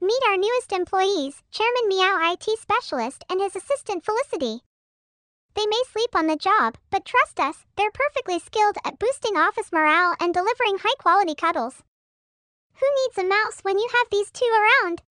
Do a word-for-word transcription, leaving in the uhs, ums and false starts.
Meet our newest employees, Chairman Meow I T Specialist and his assistant Felicity. They may sleep on the job, but trust us, they're perfectly skilled at boosting office morale and delivering high-quality cuddles. Who needs a mouse when you have these two around?